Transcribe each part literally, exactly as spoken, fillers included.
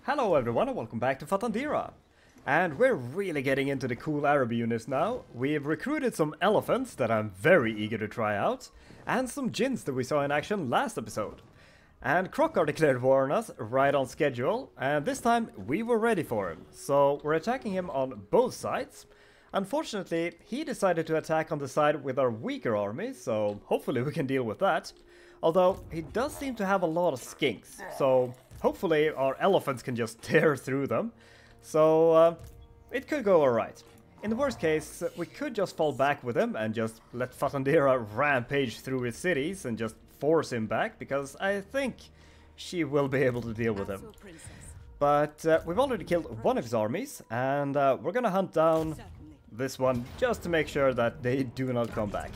Hello everyone and welcome back to Fatandira. And we're really getting into the cool Araby units now. We've recruited some elephants that I'm very eager to try out, and some jinns that we saw in action last episode. And Krokkar declared war on us right on schedule, and this time we were ready for him. So we're attacking him on both sides. Unfortunately, he decided to attack on the side with our weaker army, so hopefully we can deal with that. Although, he does seem to have a lot of skinks, so hopefully our elephants can just tear through them. So, uh, it could go alright. In the worst case, we could just fall back with him and just let Fatandira rampage through his cities and just force him back, because I think she will be able to deal with him. But uh, we've already killed one of his armies, and uh, we're gonna hunt down this one just to make sure that they do not come back.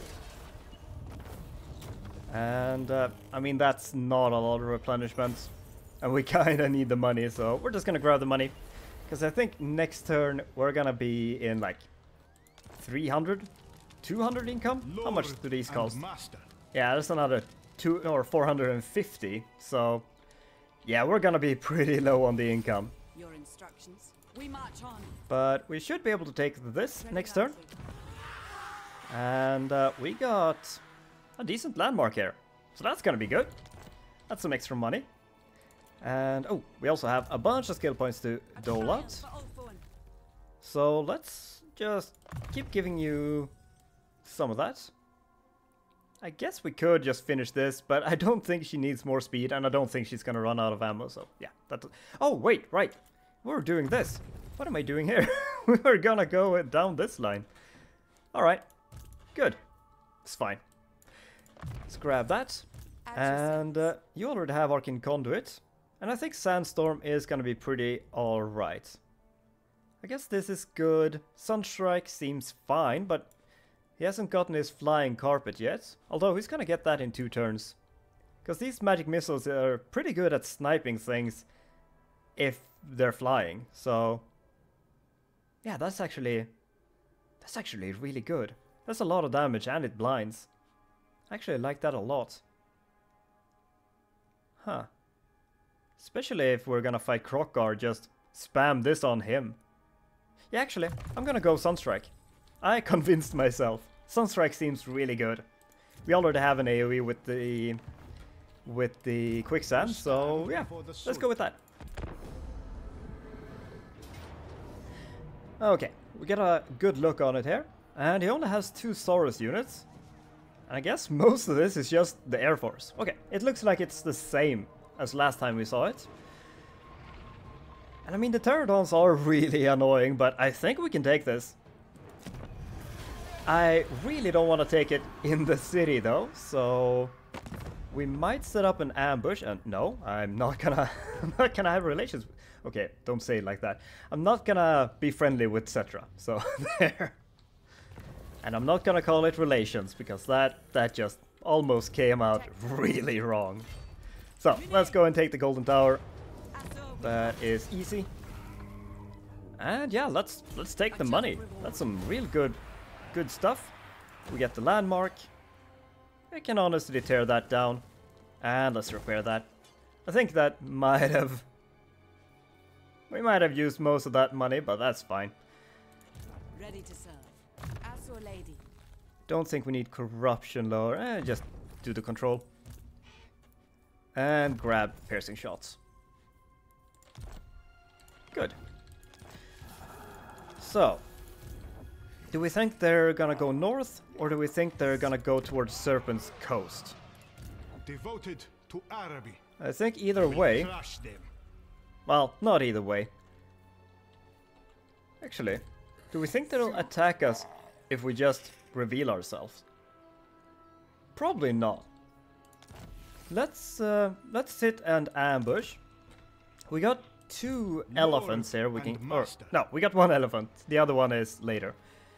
And, uh, I mean, that's not a lot of replenishment. And we kinda need the money, so we're just gonna grab the money. Because I think next turn we're gonna be in, like, three hundred? two hundred income? Lord How much do these cost? Master. Yeah, there's another two or four hundred fifty, so... yeah, we're gonna be pretty low on the income. Your instructions. We march on. But we should be able to take this next turn. And uh, we got a decent landmark here. So that's gonna be good. That's some extra money. And oh, we also have a bunch of skill points to dole out. So let's just keep giving you some of that. I guess we could just finish this, but I don't think she needs more speed, and I don't think she's gonna run out of ammo, so yeah. That. Oh, wait, right. We're doing this. What am I doing here? We're gonna go down this line. Alright. Good. It's fine. Let's grab that. And uh, you already have Arcane Conduit. And I think Sandstorm is gonna be pretty alright. I guess this is good. Sunstrike seems fine, but he hasn't gotten his Flying Carpet yet. Although he's gonna get that in two turns. Because these magic missiles are pretty good at sniping things if they're flying. So yeah, that's actually that's actually really good. That's a lot of damage and it blinds. I actually like that a lot. Huh. Especially if we're gonna fight Krokkar, just spam this on him. Yeah, actually, I'm gonna go Sunstrike. I convinced myself. Sunstrike seems really good. We already have an AoE with the with the quicksand, so yeah, let's go with that. Okay, we get a good look on it here, and he only has two Saurus units. And I guess most of this is just the Air Force. Okay, it looks like it's the same as last time we saw it. And I mean, the Pterodons are really annoying, but I think we can take this. I really don't want to take it in the city though, so we might set up an ambush. And no, I'm not gonna I'm not gonna have relations. Okay, don't say it like that. I'm not gonna be friendly with Cetra, so there. And I'm not gonna call it relations, because that that just almost came out really wrong. So let's go and take the Golden Tower. That is easy. And yeah, let's let's take the money. That's some real good good stuff. We get the landmark. I can honestly tear that down. And let's repair that. I think that might have we might have used most of that money, but that's fine. Ready to serve. As your lady. Don't think we need corruption lower. Eh, just do the control. And grab piercing shots. Good. So, do we think they're gonna go north, or do we think they're gonna go towards Serpent's Coast? Devoted to Araby. I think either way. Crush them. Well, not either way. Actually, do we think they'll attack us if we just reveal ourselves? Probably not. Let's uh, let's sit and ambush. We got two elephants here. We can. Or, no, we got one elephant. The other one is later.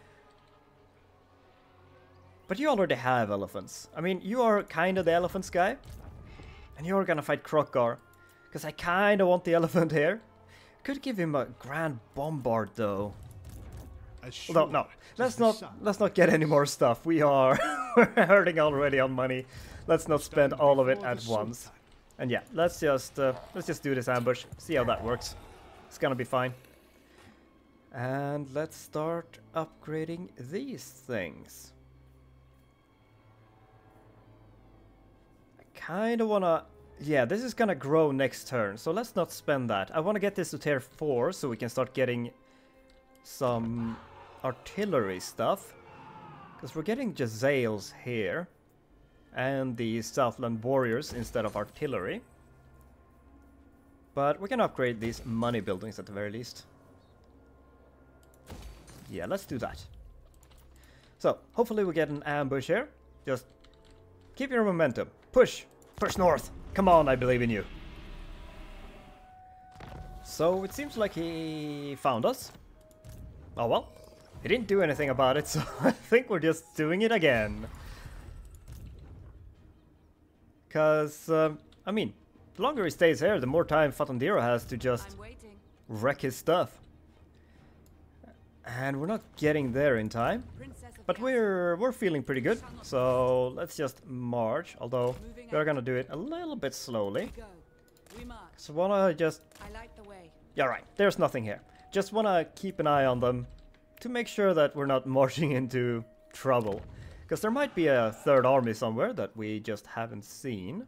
But you already have elephants. I mean, you are kind of the elephants guy, and you're gonna fight Krokkar, because I kind of want the elephant here. Could give him a grand bombard though. Although no, let's not let's not get any more stuff. We are we're hurting already on money. Let's not spend all of it at once. And yeah, let's just uh, let's just do this ambush. See how that works. It's gonna be fine. And let's start upgrading these things. I kind of wanna. Yeah, this is gonna grow next turn, so let's not spend that. I want to get this to tier four so we can start getting some artillery stuff. Because we're getting Jezzails here. And the Southland Warriors instead of artillery. But we can upgrade these money buildings at the very least. Yeah, let's do that. So, hopefully we get an ambush here. Just keep your momentum. Push! Push north! Come on, I believe in you. So, it seems like he found us. Oh well. He didn't do anything about it, so I think we're just doing it again. Because, um, I mean, the longer he stays here, the more time Fatandiro has to just wreck his stuff. And we're not getting there in time. But we're we're feeling pretty good. So let's just march, although we're gonna do it a little bit slowly. So wanna just... Yeah, right, there's nothing here. Just wanna keep an eye on them to make sure that we're not marching into trouble. Because there might be a third army somewhere that we just haven't seen.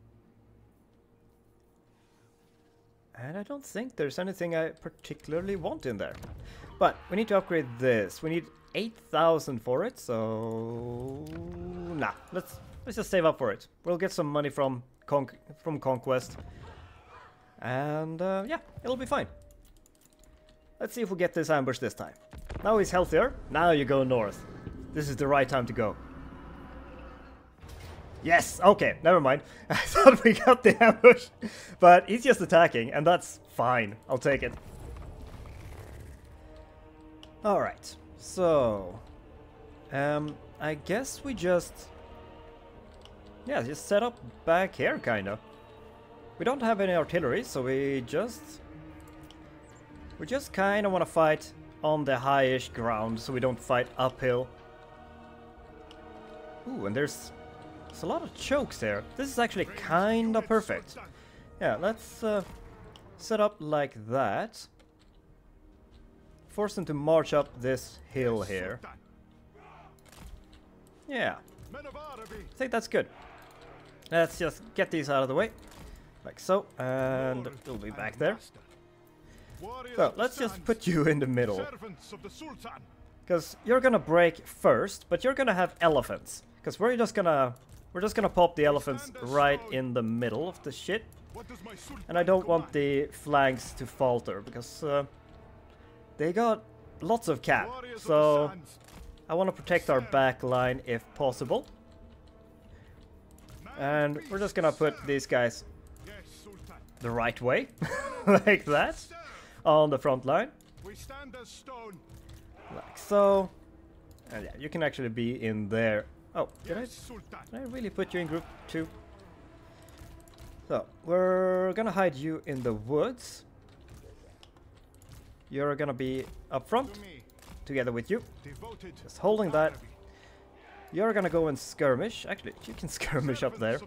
And I don't think there's anything I particularly want in there. But we need to upgrade this. We need eight thousand for it, so... Nah, let's, let's just save up for it. We'll get some money from, con from Conquest. And uh, yeah, it'll be fine. Let's see if we get this ambush this time. Now he's healthier. Now you go north. This is the right time to go. Yes! Okay, never mind. I thought we got the ambush. But he's just attacking, and that's fine. I'll take it. Alright, so... Um, I guess we just... Yeah, just set up back here, kinda. We don't have any artillery, so we just... We just kinda wanna fight on the highish ground, so we don't fight uphill. Ooh, and there's, there's a lot of chokes there. This is actually kinda perfect. Yeah, let's uh, set up like that. Force them to march up this hill here. Yeah, I think that's good. Let's just get these out of the way. Like so, and we'll be back there. So, let's just put you in the middle. Because you're gonna break first, but you're gonna have elephants. Because we're just gonna we're just gonna pop the elephants right in the middle of the shit. And I don't want the flanks to falter because uh, they got lots of cap. So I want to protect our back line if possible. And we're just gonna put these guys the right way, like that, on the front line. Like so. And yeah, you can actually be in there. Oh, did I, did I really put you in group two? So, we're gonna hide you in the woods. You're gonna be up front, together with you. Just holding that. You're gonna go and skirmish. Actually, you can skirmish up there.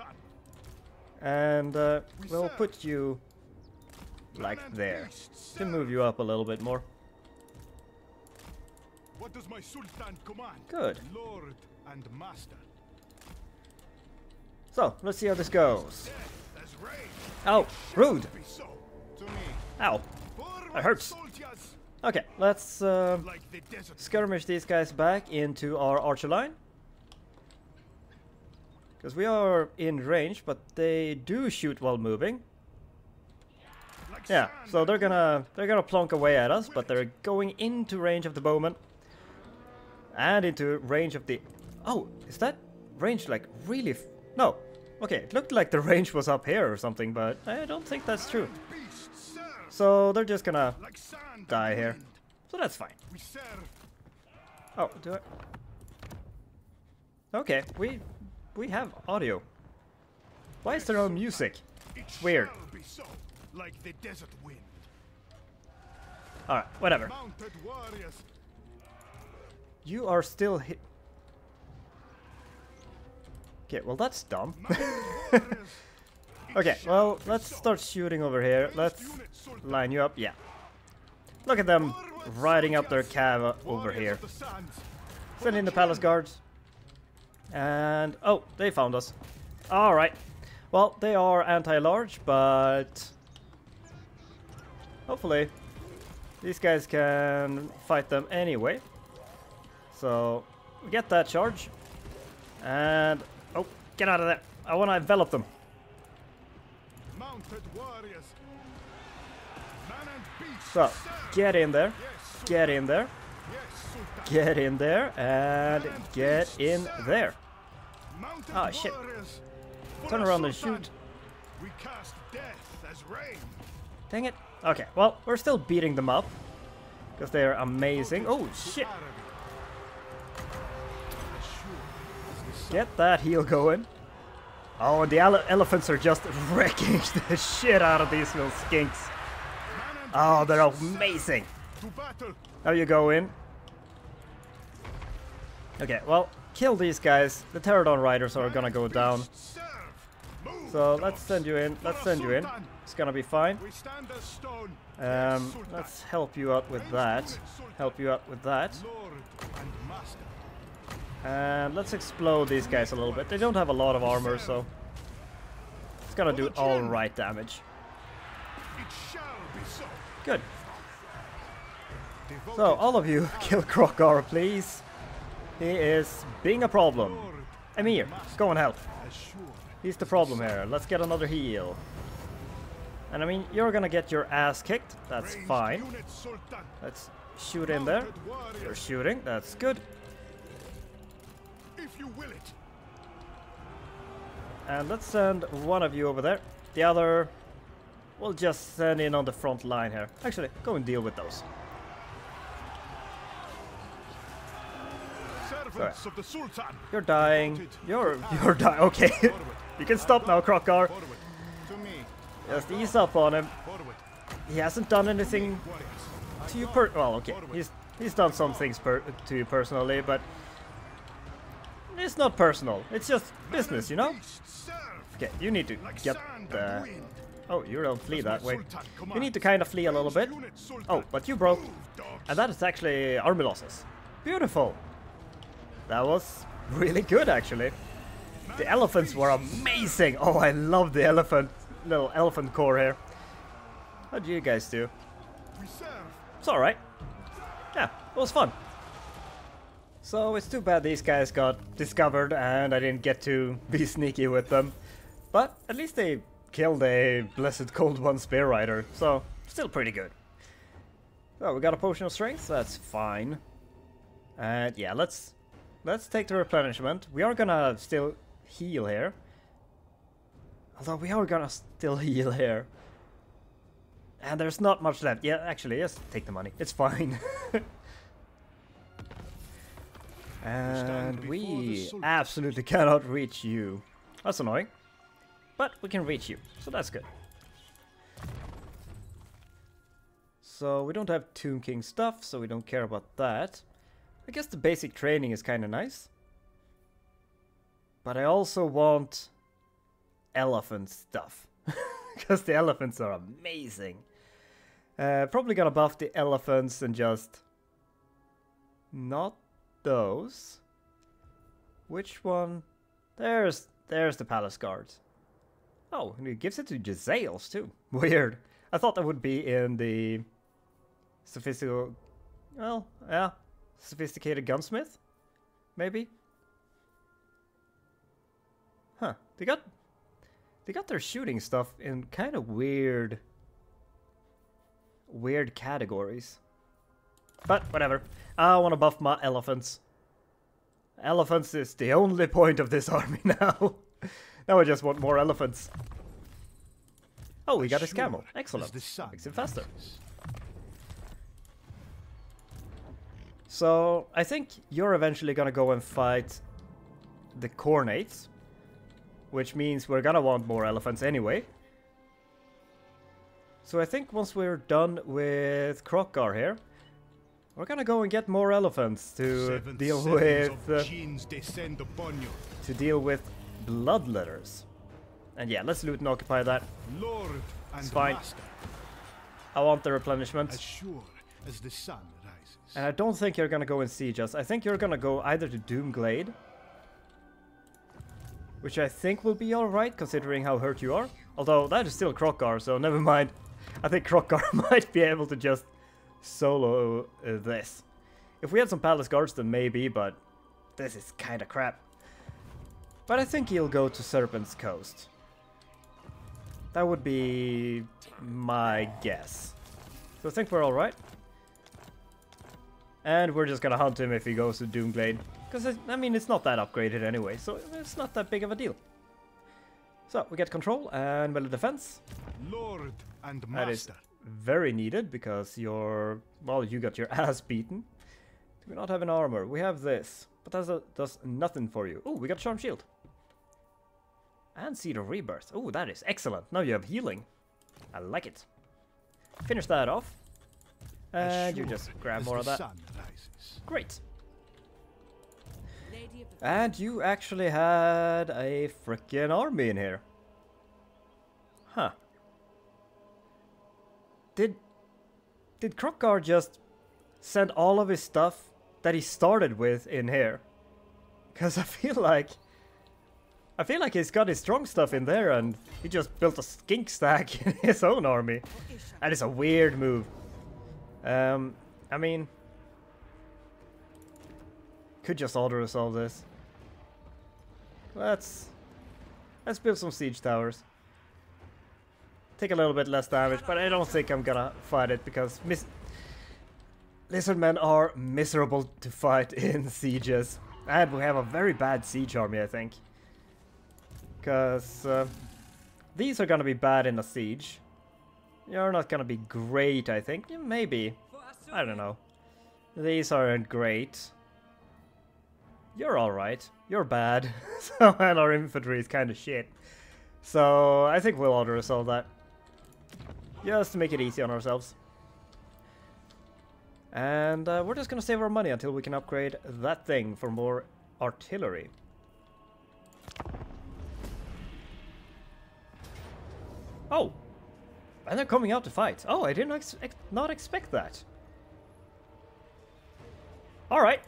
And uh, we'll put you like there to move you up a little bit more. What does my Sultan command? Good. Lord and master. So, let's see how this goes. Ow, rude. Ow, that hurts. Okay, let's uh, skirmish these guys back into our archer line. Because we are in range, but they do shoot while moving. Yeah, so they're gonna they're gonna plonk away at us, but they're going into range of the bowman. And into range of the... Oh, is that range like really... F no. Okay, it looked like the range was up here or something, but I don't think that's true. So they're just gonna die here. So that's fine. Oh, do I... Okay, we we have audio. Why is there no music? It's weird. Alright, whatever. You are still hit. Okay, well that's dumb. Okay, well, let's start shooting over here. Let's line you up. Yeah. Look at them riding up their cav over here. Send in the palace guards. And, oh, they found us. Alright. Well, they are anti-large, but hopefully these guys can fight them anyway. So, we get that charge. And, oh, get out of there. I want to envelop them. Mounted warriors. Man and beast. So, serve. get in there. Yes, Get in there. yes, Sultan. Get in there. And get in there. Mounted Ah, shit. warriors. For Turn the around and Sultan, shoot. We cast death as rain. Dang it. Okay, well, we're still beating them up. Because they're amazing. Oh, shit. Get that heal going. Oh, and the ele elephants are just wrecking the shit out of these little skinks. Oh, they're amazing. To battle. Now you go in. Okay, well, kill these guys. The Pterodon riders are gonna go down. Serve. Move, So let's dogs. send you in. Let's For send you in. Sultan. It's gonna be fine. We stand as stone. Um, Yes, Sultan. let's help you out with that. Help you out with that. Lord and master. And let's explode these guys a little bit. They don't have a lot of armor, so it's gonna do all right damage. It shall be so. Good. Devoted So all of you, kill Krokar, please. He is being a problem. Lord Emir, go and help. as sure. He's the problem here. Let's get another heal. And I mean, you're gonna get your ass kicked. That's Ranged fine. unit, Sultan. Let's shoot in there. Mounted warriors. You're shooting. That's good. If you will it. And let's send one of you over there. The other, we'll just send in on the front line here. Actually, go and deal with those. Servants of the Sultan. You're dying. You're you're dying. Okay, you can stop now, Krokar. Forward. To me. Just ease up on him. Forward. He hasn't done anything Warriors. to you per. Well, okay, he's he's done some things per to you personally, but it's not personal. It's just business, you know. Beast, serve. Okay, you need to Like get sand the. and wind. Oh, you don't flee As that my way. Sultan You commands. need to kind of flee a little bit. Ranged unit, Sultan. Oh, but you broke. Move, dogs. And that is actually army losses. Beautiful. That was really good, actually. The elephants were amazing. Oh, I love the elephant, little elephant core here. How do you guys do? We serve. It's all right. Yeah, it was fun. So it's too bad these guys got discovered and I didn't get to be sneaky with them. But at least they killed a Blessed Cold One Spear Rider, so still pretty good. So we got a potion of strength, that's fine. And yeah, let's let's take the replenishment. We are gonna still heal here. Although we are gonna still heal here. And there's not much left. Yeah, actually, just take the money. It's fine. And before the we Sultan. absolutely cannot reach you. That's annoying. But we can reach you, so that's good. So we don't have Tomb King stuff, so we don't care about that. I guess the basic training is kind of nice. But I also want elephant stuff. Because the elephants are amazing. Uh, probably gonna buff the elephants and just... Not those. Which one? There's there's the palace guards. Oh, and it gives it to Jezzails too. Weird. I thought that would be in the sophisticated, well, yeah, sophisticated gunsmith, maybe. Huh? They got they got their shooting stuff in kind of weird, weird categories. But whatever. I want to buff my elephants. Elephants is the only point of this army now. Now I just want more elephants. Oh, we got his camel. Excellent. the sun Makes it faster. rises. So I think you're eventually gonna go and fight the Cornates, which means we're gonna want more elephants anyway. So I think once we're done with Krokar here, we're gonna go and get more elephants to Seven deal sevens with of uh, genes descend upon you. to deal with bloodletters. And yeah, let's loot and occupy that. Lord and It's fine. master, I want the replenishment. as sure as the sun rises. And I don't think you're gonna go and siege us. I think you're gonna go either to Doomglade, which I think will be alright considering how hurt you are. Although that is still Krokkar, so never mind. I think Krokkar might be able to just solo uh, this. If we had some Palace Guards then maybe, but this is kinda crap. But I think he'll go to Serpent's Coast. That would be my guess. So I think we're alright. And we're just gonna hunt him if he goes to Doomglade. Because, I mean, it's not that upgraded anyway, so it's not that big of a deal. So, we get control and melee defense. Lord and That is master. very needed because you're... well, you got your ass beaten. Do we not have an armor? We have this. But that does nothing for you. Oh, we got Charm Shield. And Seed of Rebirth. Oh, that is excellent. Now you have healing. I like it. Finish that off. As And you sure just grab as more the of that. sun rises. Great. Lady of the And you actually had a frickin' army in here. Huh. Did... Did Krokkar just send all of his stuff that he started with in here? Because I feel like... I feel like he's got his strong stuff in there and he just built a skink stack in his own army. That is a weird move. Um, I mean... Could just auto-resolve this. Let's... Let's build some siege towers. Take a little bit less damage, but I don't think I'm gonna fight it because mis Lizardmen are miserable to fight in sieges. And we have a very bad siege army, I think. Because uh, these are gonna be bad in a siege. You're not gonna be great, I think. Yeah, maybe. I don't know. These aren't great. You're alright. You're bad. So, and our infantry is kind of shit. So, I think we'll auto-resolve that. Just to make it easy on ourselves. And uh, we're just gonna save our money until we can upgrade that thing for more artillery. Oh! And they're coming out to fight. Oh, I did not, ex ex not expect that. Alright.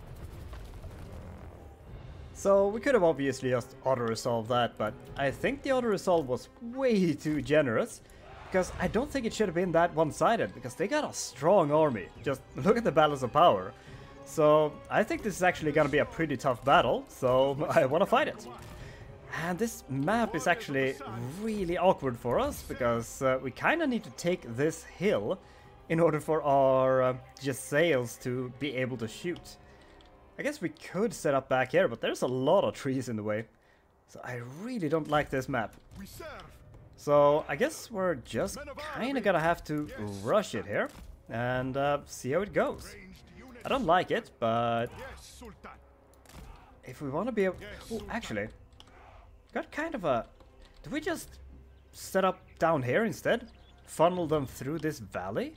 So, we could have obviously just auto-resolved that, but I think the auto-resolve was way too generous. Because I don't think it should have been that one-sided, because they got a strong army. Just look at the balance of power. So, I think this is actually gonna be a pretty tough battle, so I wanna fight it. And this map is actually really awkward for us, because uh, we kinda need to take this hill in order for our uh, just sails to be able to shoot. I guess we could set up back here, but there's a lot of trees in the way. So I really don't like this map. We serve. So I guess we're just kinda gonna have to rush it here and uh, see how it goes. Ranged units. I don't like it, but Yes, Sultan. if we want to be able... Oh, actually, got kind of a... Do we just set up down here instead? Funnel them through this valley?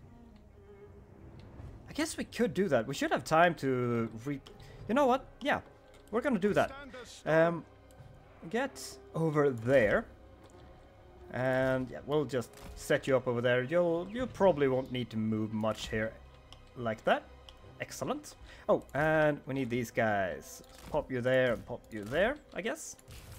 I guess we could do that. We should have time to re... You know what? Yeah, we're gonna do that. Stand as strong. Um, get over there. And yeah, we'll just set you up over there. You'll you probably won't need to move much here like that. Excellent. Oh, and we need these guys. Pop you there and pop you there, I guess.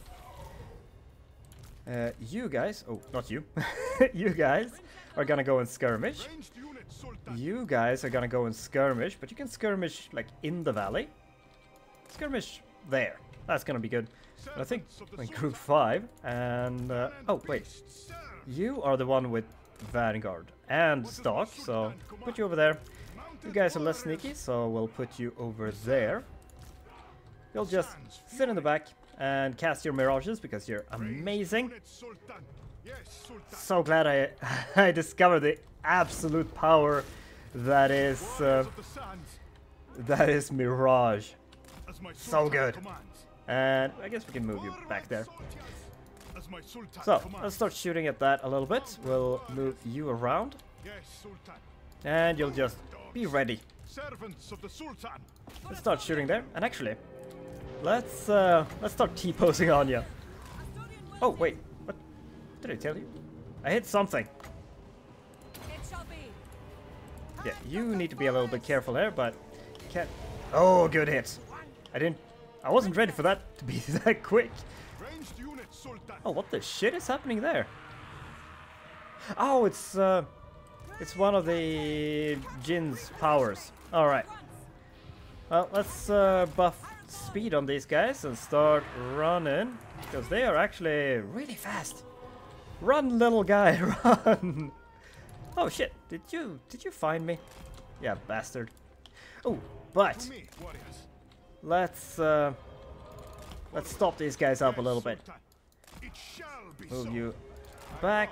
Uh, you guys, oh, not you. You guys are gonna go and skirmish. Ranged units, Sultan. You guys are gonna go and skirmish, but you can skirmish like in the valley. Skirmish there. That's gonna be good. And I think in group five and uh, oh wait, you are the one with Vanguard and Stalk, so put you over there. You guys are less sneaky, so we'll put you over there. You'll just sit in the back and cast your mirages because you're amazing. Units, Sultan. Yes, Sultan. So glad I I discovered the absolute power that is uh, Warriors of the sands, that is Mirage. as my So Sultan good. commands. And I guess we can move you back there. As my Sultan So commands. let's start shooting at that a little bit. We'll move you around, Yes, Sultan. and you'll just be ready. Servants of the Sultan. Let's start shooting there. And actually, let's uh, let's start T-posing on you. Asturian Oh, wait. What did I tell you? I hit something. It shall be. Yeah, you need to be a little bit careful here, but can't. Oh, good hit. I didn't. I wasn't ready for that to be that quick. Ranged unit, Sultan. Oh, what the shit is happening there? Oh, it's uh, it's one of the Jin's powers. All right. Well, let's uh, buff speed on these guys and start running because they are actually really fast. Run, little guy, run! Oh shit! Did you did you find me? Yeah, bastard. Oh, but To me, warriors. let's uh, let's stop these guys up a little bit. Sultan. It shall be Move so. you back.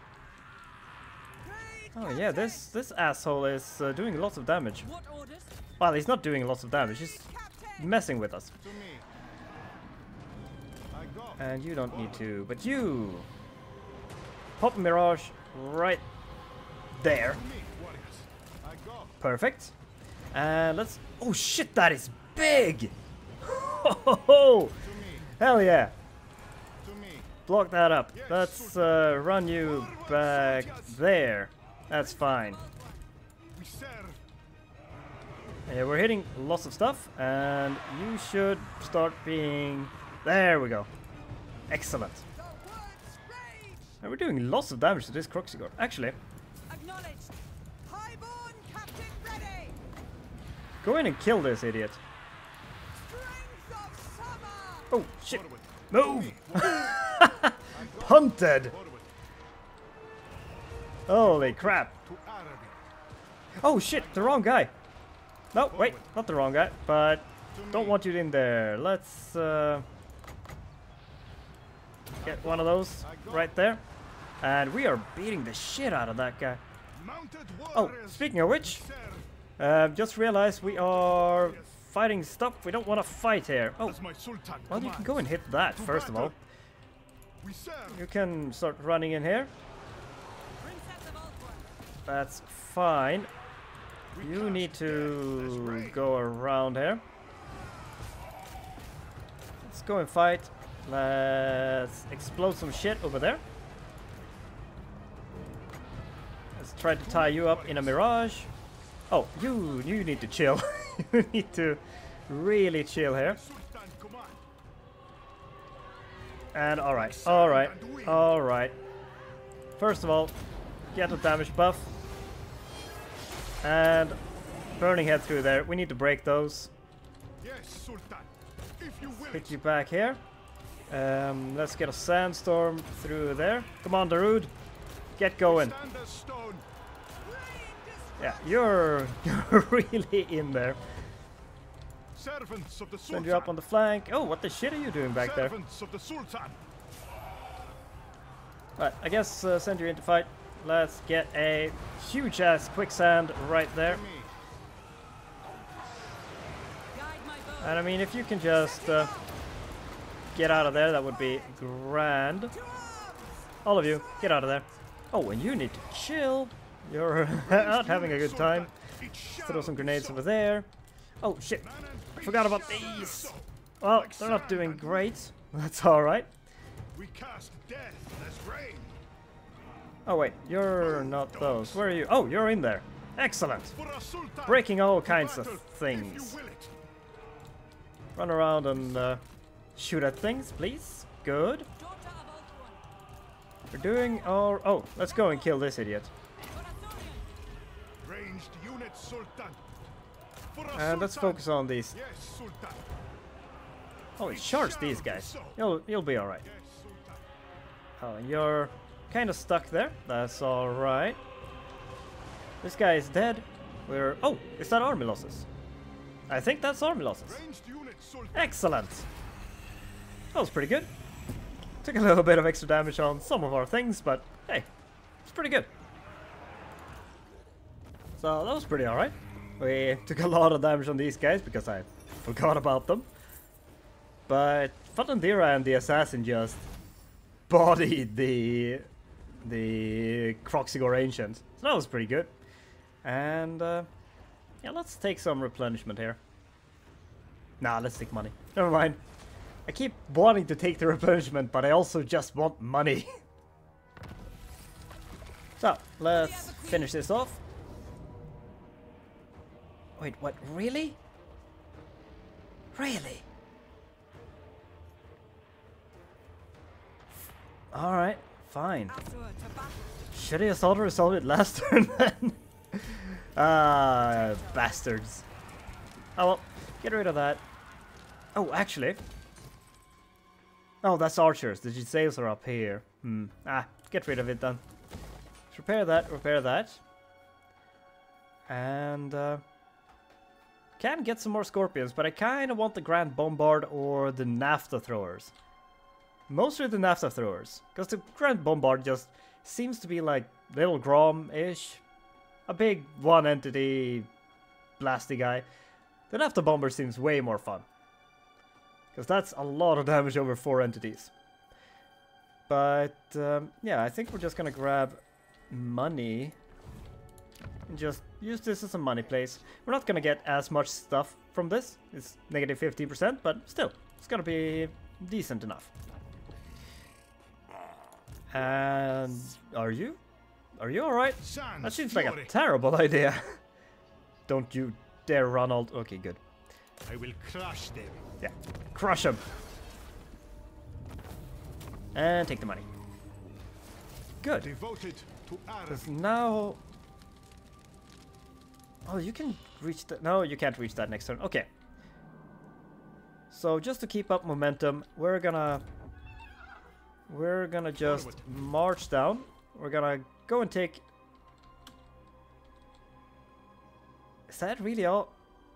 Oh yeah, this this asshole is uh, doing lots of damage. What orders? Well, he's not doing lots of damage. He's Captain. messing with us. To me. I go. And you don't need to, but you pop a mirage right there. To me, warriors. I go. Perfect. And let's. Oh shit, that is big! Oh, To me. hell yeah! To me. Block that up. Let's uh, run you back there. That's fine. We serve. Yeah, we're hitting lots of stuff, and you should start being. There we go. Excellent. The woods rage. And we're doing lots of damage to this Croxigor. Actually, Acknowledged. Highborn captain ready. go in and kill this idiot. Strength of summer. Oh shit! Forward. Move! I go. Hunted! Forward. Holy crap! To Araby. Oh shit! The wrong guy. No, wait, not the wrong guy, but To don't me. want you in there. Let's uh, get one of those right there, and we are beating the shit out of that guy. Mounted Oh, warriors. speaking of which, Serve. uh, just realized we are fighting stuff we don't want to fight here. Oh, As my Sultan well, you can commands. go and hit that To first of all. battle. We serve. You can start running in here. Princess of Althorn. That's fine. We You cast need death as to rain. go around here. Let's go and fight. Let's explode some shit over there. Let's try to tie you up in a mirage. Oh, you you need to chill. You need to really chill here. Sultan command. And alright, alright, alright. First of all, get a damage buff. And burning head through there. We need to break those. Yes, Sultan. If you will. Pick you back here. Um, let's get a sandstorm through there. Come on, Darude. Get going. Stand as stone. Yeah, you're you're really in there. Servants of the Sultan. Send you up on the flank. Oh, what the shit are you doing back there? Servants of the Sultan. Right, I guess uh, send you into fight. Let's get a huge ass quicksand right there. To me. Guide my bow. And I mean, if you can just uh, get out of there, that would be grand. To arms. All of you, get out of there. Oh, and you need to chill. You're not having a good time. It shall Throw some be grenades so. over there. Oh shit, Man and I beast forgot about shall be these. so. Well, Like they're not sand doing and great. That's alright. We cast death as rain. Oh wait, you're not those. Where are you? Oh, you're in there. Excellent. For a Sultan. Breaking all to kinds of battle, things. If you will it. Run around and uh, shoot at things, please. Good. Daughter of Althorn. We're doing all... Oh, let's go and kill this idiot. Corazonian. Ranged unit, Sultan. For a And let's Sultan. focus on these. Yes, Sultan. Oh, it charged these guys. You'll, you'll be alright. Yes, Sultan. Oh, you're kind of stuck there. That's alright. This guy is dead. We're... Oh, is that army losses? I think that's army losses. Ranged unit, Sultan. Excellent. That was pretty good. Took a little bit of extra damage on some of our things, but hey, it's pretty good. So that was pretty alright. We took a lot of damage on these guys because I forgot about them. But Fatandira and the assassin just bodied the the Croxigor Ancient. So that was pretty good. And uh, yeah, let's take some replenishment here. Nah, let's take money. Never mind. I keep wanting to take the replenishment, but I also just want money. So, let's finish this off. Wait, what? Really? Really? Alright, fine. Should I assault or resolve it last turn then? Ah, bastards. Oh well, get rid of that. Oh, actually. Oh, that's archers. The sails are up here. Hmm. Ah, get rid of it then. Let's repair that, repair that. And, uh... can get some more scorpions, but I kind of want the Grand Bombard or the Naphtha Throwers. Mostly the Naphtha Throwers, because the Grand Bombard just seems to be like little Grom-ish. A big one-entity blasty guy. The Naphtha Bomber seems way more fun. Because that's a lot of damage over four entities. But, um, yeah, I think we're just gonna grab money. And just use this as a money place. We're not gonna get as much stuff from this. It's negative fifteen percent, but still, it's gonna be decent enough. And are you? Are you alright? That seems like a terrible idea. Don't you dare run all... Okay, good. I will crush them. Yeah, crush them. And take the money. Good. Devoted to Because now... Oh, you can reach that. No, you can't reach that next turn. Okay. So just to keep up momentum, we're gonna we're gonna just march down. We're gonna go and take. Is that really all?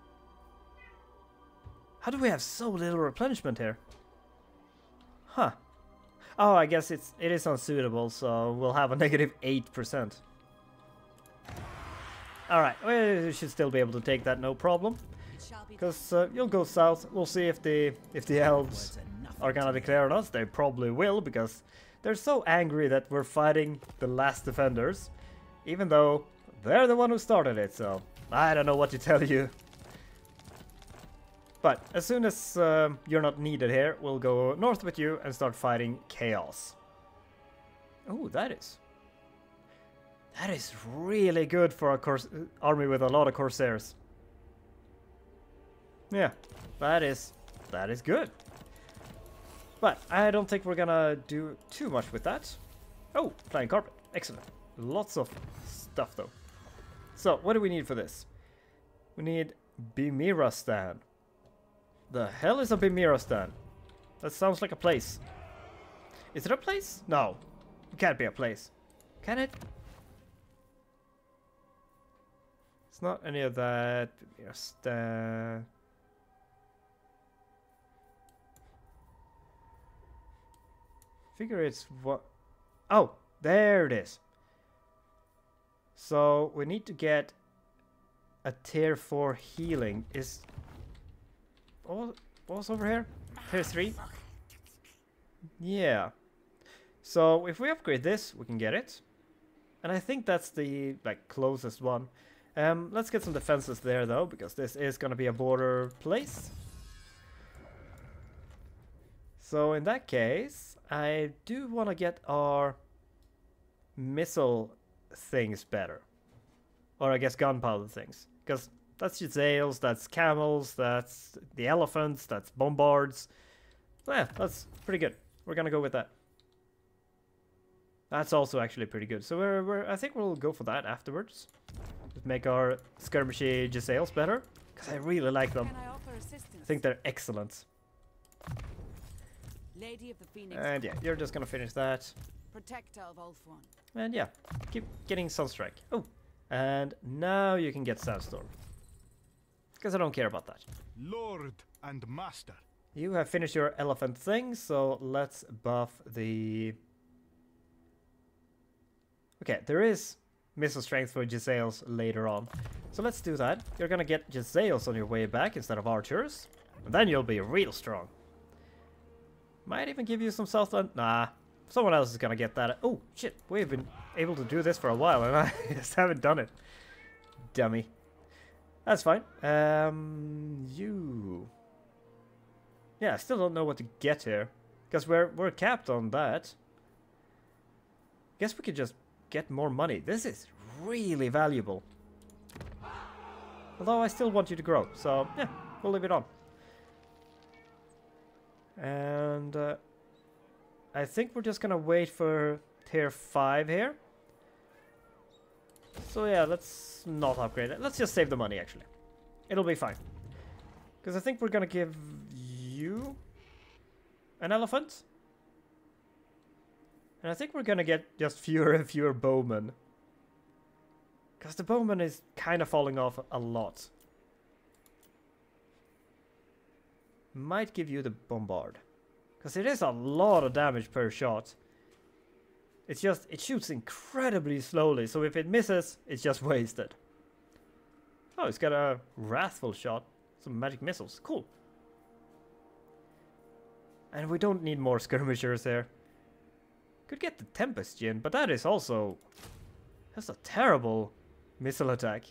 How do we have so little replenishment here? Huh. Oh, I guess it's it is unsuitable, so we'll have a negative eight percent. Alright, we should still be able to take that, no problem. Because uh, you'll go south, we'll see if the if the elves are gonna declare on us. They probably will, because they're so angry that we're fighting the last defenders. Even though they're the one who started it, so I don't know what to tell you. But as soon as uh, you're not needed here, we'll go north with you and start fighting chaos. Oh, that is... That is really good for a Cors army with a lot of Corsairs. Yeah, that is that is good. But I don't think we're gonna do too much with that. Oh, flying carpet. Excellent. Lots of stuff though. So, what do we need for this? We need Bimiristan. The hell is a Bimiristan? That sounds like a place. Is it a place? No. It can't be a place. Can it? It's not any of that. Just, uh... figure it's what... Oh, there it is. So, we need to get a tier four healing. Is... What was over here? Tier three? Yeah. So, if we upgrade this, we can get it. And I think that's the, like, closest one. Um, let's get some defenses there though, because this is gonna be a border place. So in that case, I do want to get our missile things better. Or I guess gunpowder things. Because that's Jezzails, that's camels, that's the elephants, that's bombards. So yeah, that's pretty good. We're gonna go with that. That's also actually pretty good. So we're, we're I think we'll go for that afterwards. Just make our skirmishy Jezzails better. Because I really like them. Can I offer assistance? I think they're excellent. Lady of the Phoenix. And yeah, you're just gonna finish that. Protector of Ulthuan. And yeah, keep getting Sunstrike. Oh, and now you can get Sandstorm. Because I don't care about that. Lord and Master. You have finished your elephant thing, so let's buff the... Okay, there is missile strength for Jezzails later on. So let's do that. You're gonna get Jezzails on your way back instead of archers. And then you'll be real strong. Might even give you some Southland. Nah, someone else is gonna get that. Oh, shit. We've been able to do this for a while and I just haven't done it. Dummy. That's fine. Um, you... Yeah, I still don't know what to get here. Because we're, we're capped on that. Guess we could just get more money. This is really valuable. Although I still want you to grow. So, yeah, we'll leave it on. And uh, I think we're just gonna wait for tier five here. So yeah, let's not upgrade it. Let's just save the money, actually. It'll be fine. Because I think we're gonna give you an elephant. And I think we're gonna get just fewer and fewer bowmen. Because the bowman is kind of falling off a lot. Might give you the bombard. Because it is a lot of damage per shot. It's just, it shoots incredibly slowly, so if it misses, it's just wasted. Oh, it's got a wrathful shot. Some magic missiles. Cool. And we don't need more skirmishers here. Could get the Tempest Djinn, but that is also... That's a terrible missile attack.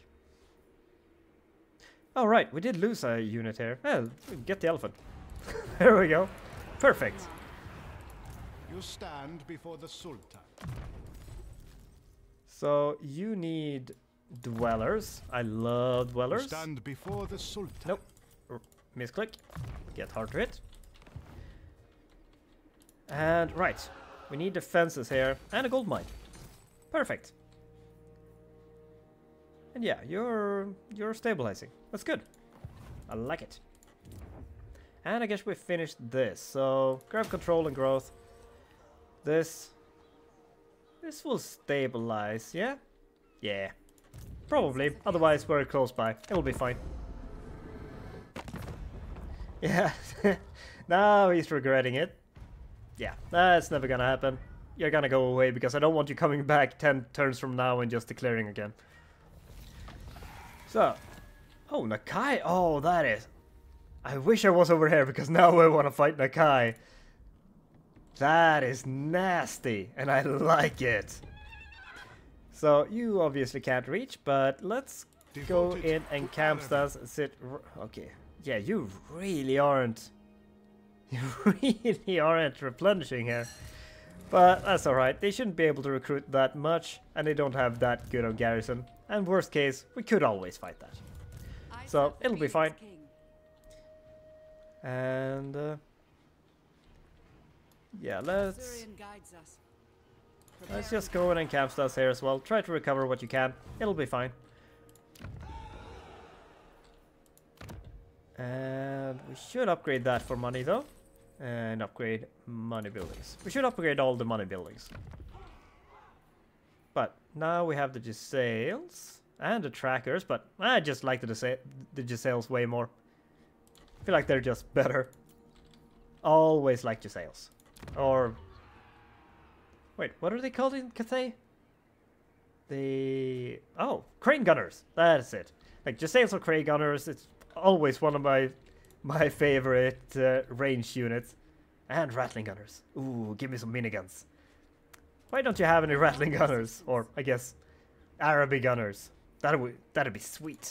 Oh right, we did lose a unit here. Well, get the elephant. There we go. Perfect. You stand before the Sultan. So you need dwellers. I love You dwellers. stand before the Sultan. Nope. R misclick. Get hard to hit. And right. We need defenses here and a gold mine. Perfect. And yeah, you're you're stabilizing. That's good. I like it. And I guess we finished this. So grab control and growth. This this will stabilize, yeah? Yeah. Probably. Otherwise we're close by. It'll be fine. Yeah. Now he's regretting it. Yeah, that's never gonna happen. You're gonna go away because I don't want you coming back ten turns from now and just declaring again. So, oh, Nakai. Oh, that is... I wish I was over here because now I want to fight Nakai. That is nasty and I like it. So, you obviously can't reach, but let's go in and camp stance and sit... Okay, yeah, you really aren't... You really aren't replenishing here. But that's alright, they shouldn't be able to recruit that much, and they don't have that good of garrison. And worst case, we could always fight that. So, it'll be fine. And... Uh, yeah, let's... Let's just go in and camp us here as well. Try to recover what you can. It'll be fine. And we should upgrade that for money though. And upgrade money buildings. We should upgrade all the money buildings. But now we have the Gisales and the trackers, but I just like the, Gisa the Gisales way more. I feel like they're just better. Always like Gisales. Or... Wait, what are they called in Cathay? The... Oh, Crane Gunners. That's it. Like, Gisales or Crane Gunners, it's always one of my my favorite uh, range units. And Rattling Gunners. Ooh, give me some miniguns. Why don't you have any Rattling Gunners? Or, I guess, Araby Gunners. That'd be, that'd be sweet.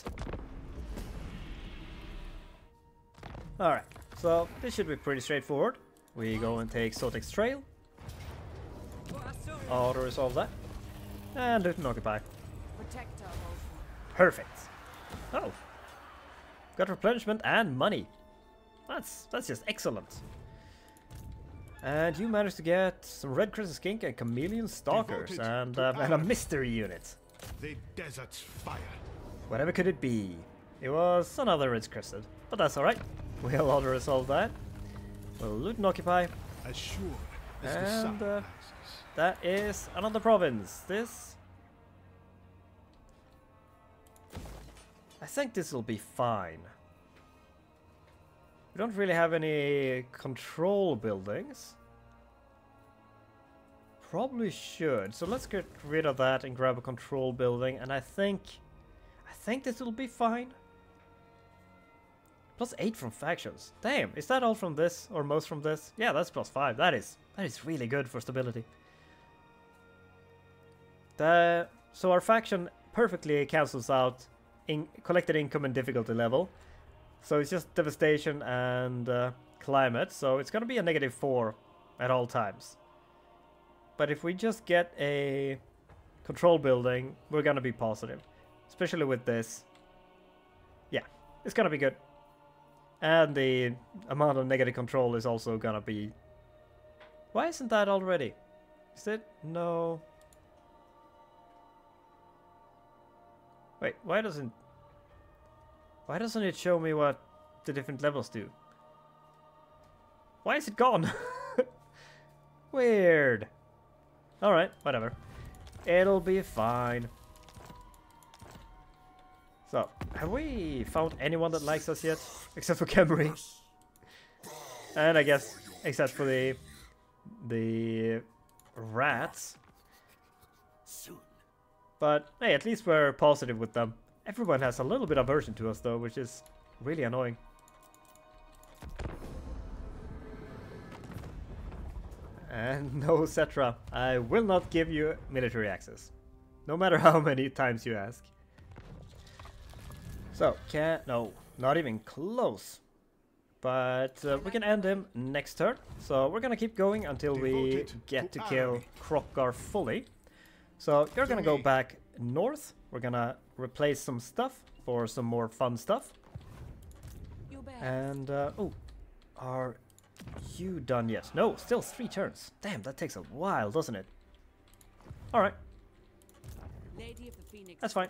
Alright, so this should be pretty straightforward. We go and take Sotek's Trail. Auto-resolve that. And Luton Occupy. Perfect. Oh. Got replenishment and money. That's that's just excellent. And you managed to get some Red Crescent Skink and Chameleon Stalkers and, uh, and a mystery unit. The desert's fire. Whatever could it be? It was another Red Crescent, but that's alright. We'll auto-resolve that. We'll loot and occupy. As sure as And, the sun uh, rises. That is another province. This... I think this will be fine. We don't really have any control buildings. Probably should. So let's get rid of that and grab a control building. And I think... I think this will be fine. Plus eight from factions. Damn, is that all from this? Or most from this? Yeah, that's plus five. That is, that is really good for stability. The, so our faction perfectly cancels out in collected income and difficulty level. So it's just devastation and uh, climate, so it's gonna be a negative four at all times. But if we just get a control building, we're gonna be positive. Especially with this. Yeah, it's gonna be good. And the amount of negative control is also gonna be... Why isn't that already? Is it? No. Wait, why doesn't... Why doesn't it show me what the different levels do? Why is it gone? Weird. Alright, whatever. It'll be fine. So, have we found anyone that likes us yet? Except for Khemri. And I guess, except for the... The... rats. But, hey, at least we're positive with them. Everyone has a little bit of aversion to us, though, which is really annoying. And no, Cetra, I will not give you military access. No matter how many times you ask. So, can... No, not even close. But uh, we can end him next turn. So we're gonna keep going until we get to kill Kroq-Gar fully. So you're gonna go back north. We're gonna replace some stuff for some more fun stuff. And, uh, oh, are you done yet? No, still three turns. Damn, that takes a while, doesn't it? Alright. That's fine.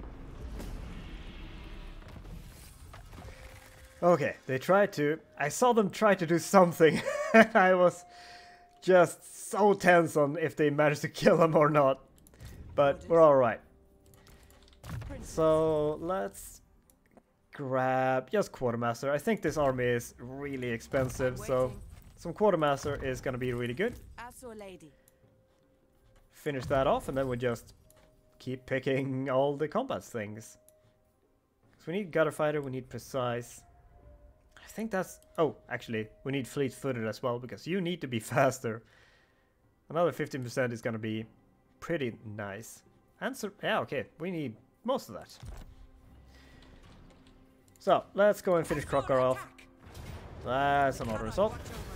Okay, they tried to... I saw them try to do something. I was just so tense on if they managed to kill him or not. But we're alright. So, let's grab just Quartermaster. I think this army is really expensive, so some Quartermaster is gonna be really good. Finish that off, and then we just keep picking all the combat things. So we need Gutter Fighter, we need Precise. I think that's... Oh, actually, we need Fleet-Footed as well, because you need to be faster. Another fifteen percent is gonna be pretty nice. Answer... Yeah, okay, we need most of that. So, let's go and finish Kroq-Gar off. That's an auto assault.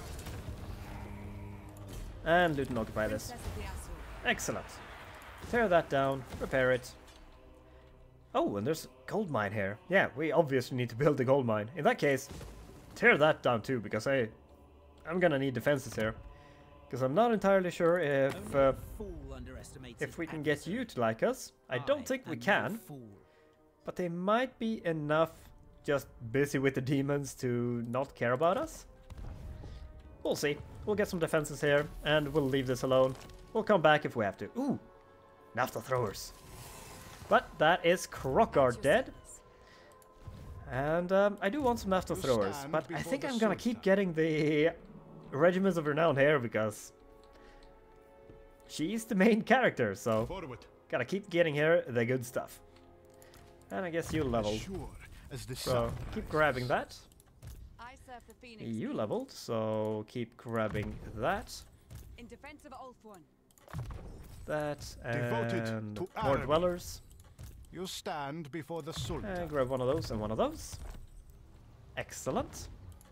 And loot and occupy this. Excellent. Tear that down, repair it. Oh, and there's a gold mine here. Yeah, we obviously need to build a gold mine. In that case, tear that down too, because I, I'm gonna need defenses here. Because I'm not entirely sure if uh, if we can get you to like us. I don't think we can. But they might be enough just busy with the demons to not care about us. We'll see. We'll get some defenses here, and we'll leave this alone. We'll come back if we have to. Ooh! Naphtha throwers. But that is Kroq-Gar dead. And um, I do want some Naphtha throwers, but I think I'm gonna keep getting the Regiments of Renown here, because she's the main character, so gotta keep getting her the good stuff. And I guess you leveled. So keep grabbing that. You leveled, so keep grabbing that. In defense of Ulthuan. That and more dwellers. You stand before the Sultan. And grab one of those and one of those. Excellent.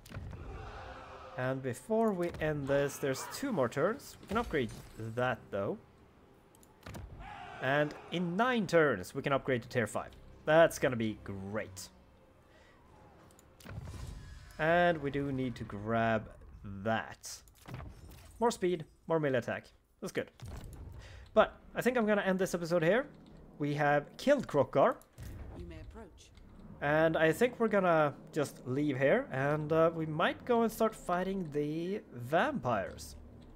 And before we end this, there's two more turns. We can upgrade that though. And in nine turns, we can upgrade to tier five. That's gonna be great. And we do need to grab that. More speed, more melee attack. That's good. But I think I'm gonna end this episode here. We have killed Kroq-Gar. You may approach. And I think we're gonna just leave here, and uh, we might go and start fighting the vampires.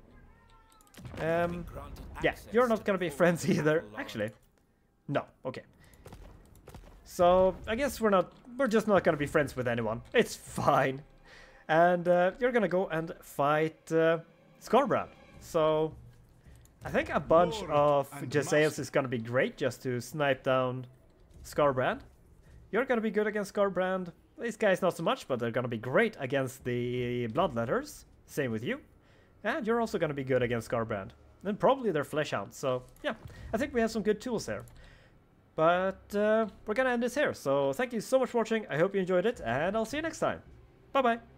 Um, yeah, you're not gonna be friends either. Actually, no. Okay. So I guess we're not. We're just not gonna be friends with anyone. It's fine. And uh, you're gonna go and fight uh, Skarbrand. So I think a bunch of Jezzails is gonna be great just to snipe down Skarbrand. You're gonna be good against Skarbrand. These guys not so much, but they're gonna be great against the Bloodletters. Same with you. And you're also gonna be good against Skarbrand. And probably their Fleshhounds. So yeah, I think we have some good tools there. But uh, we're gonna end this here. So thank you so much for watching. I hope you enjoyed it, and I'll see you next time. Bye bye.